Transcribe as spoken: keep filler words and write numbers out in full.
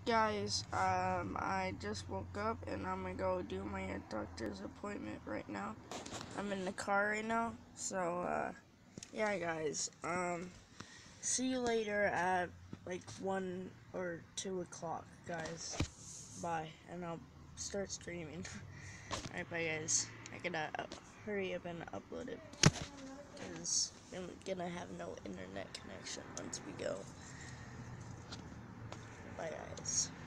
Guys, um, I just woke up and I'm gonna go do my doctor's appointment right now. I'm in the car right now, so, uh, yeah, guys, um, see you later at, like, one or two o'clock, guys. Bye, and I'll start streaming. Alright, bye, guys. I gotta uh, hurry up and upload it, because I'm gonna have no internet connection once we go. Bye, guys.